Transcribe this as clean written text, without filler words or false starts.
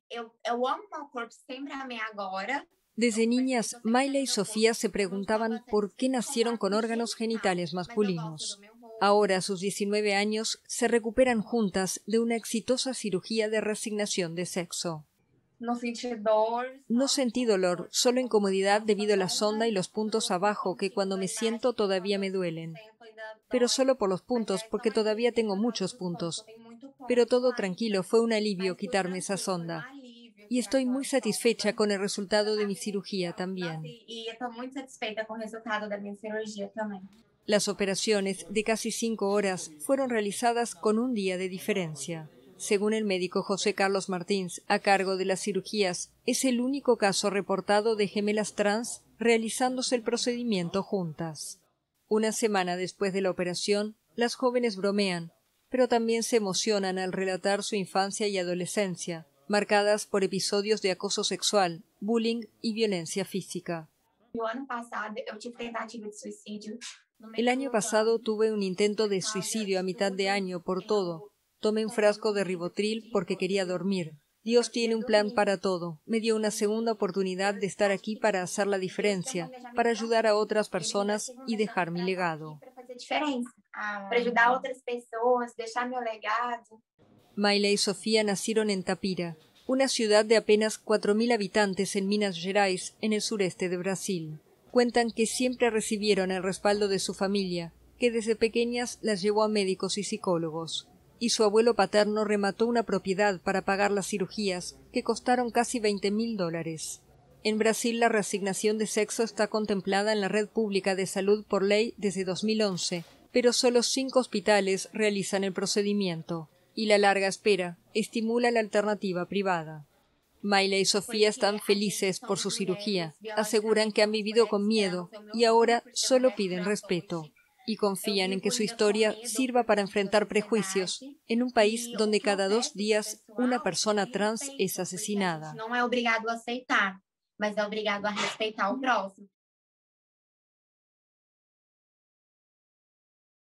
Desde niñas, Mayla y Sofía se preguntaban por qué nacieron con órganos genitales masculinos. Ahora, a sus 19 años, se recuperan juntas de una exitosa cirugía de reasignación de sexo. No sentí dolor, solo incomodidad debido a la sonda y los puntos abajo que cuando me siento todavía me duelen. Pero solo por los puntos, porque todavía tengo muchos puntos. Pero todo tranquilo, fue un alivio quitarme esa sonda. Y estoy muy satisfecha con el resultado de mi cirugía también. Las operaciones, de casi 5 horas, fueron realizadas con un día de diferencia. Según el médico José Carlos Martins, a cargo de las cirugías, es el único caso reportado de gemelas trans realizándose el procedimiento juntas. Una semana después de la operación, las jóvenes bromean, pero también se emocionan al relatar su infancia y adolescencia, marcadas por episodios de acoso sexual, bullying y violencia física. El año pasado tuve un intento de suicidio a mitad de año por todo. Tomé un frasco de Rivotril porque quería dormir. Dios tiene un plan para todo. Me dio una segunda oportunidad de estar aquí para hacer la diferencia, para ayudar a otras personas y dejar mi legado. Mayla y Sofía nacieron en Tapira, una ciudad de apenas 4.000 habitantes en Minas Gerais, en el sureste de Brasil. Cuentan que siempre recibieron el respaldo de su familia, que desde pequeñas las llevó a médicos y psicólogos. Y su abuelo paterno remató una propiedad para pagar las cirugías, que costaron casi $20.000. En Brasil, la reasignación de sexo está contemplada en la red pública de salud por ley desde 2011, pero solo 5 hospitales realizan el procedimiento, y la larga espera estimula la alternativa privada. Mayla y Sofía están felices por su cirugía, aseguran que han vivido con miedo y ahora solo piden respeto, y confían en que su historia sirva para enfrentar prejuicios en un país donde cada 2 días una persona trans es asesinada. Não é obrigado a aceitar, mas é obrigado a respeitar o próximo.